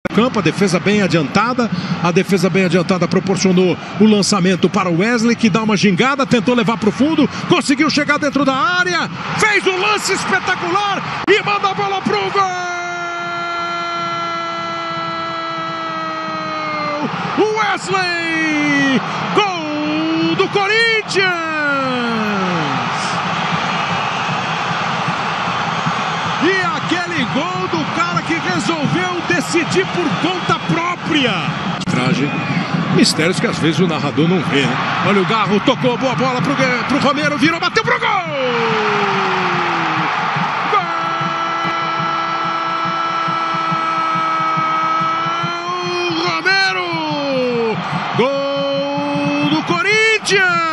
Campo, a defesa bem adiantada. A defesa bem adiantada proporcionou o lançamento para o Wesley, que dá uma gingada, tentou levar para o fundo, conseguiu chegar dentro da área, fez um lance espetacular e manda a bola pro gol! O Wesley! Gol do Corinthians! E aquele gol do cara que resolveu decidir por conta própria. Traje mistérios que às vezes o narrador não vê, né? Olha o Garro, tocou, boa bola pro Romero, virou, bateu pro gol! Gol! Romero! Gol do Corinthians!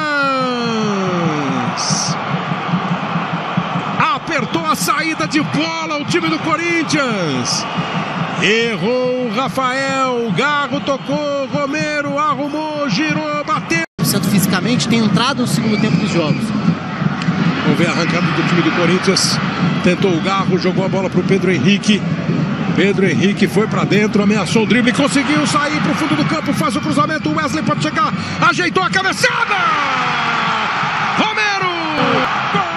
Apertou a saída de bola o time do Corinthians. Errou o Rafael, Garro tocou, Romero arrumou, girou, bateu. Santo fisicamente tem entrado no segundo tempo dos jogos. Vamos ver a arrancada do time do Corinthians. Tentou o Garro, jogou a bola para o Pedro Henrique. Pedro Henrique foi para dentro, ameaçou o drible, conseguiu sair para o fundo do campo, faz o cruzamento, o Wesley pode chegar, ajeitou a cabeçada! Romero! Gol!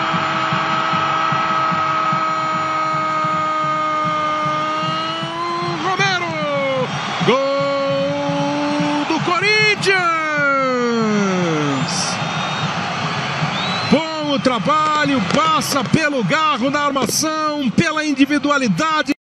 Gol do Corinthians! Bom o trabalho, passa pelo Garro na armação, pela individualidade.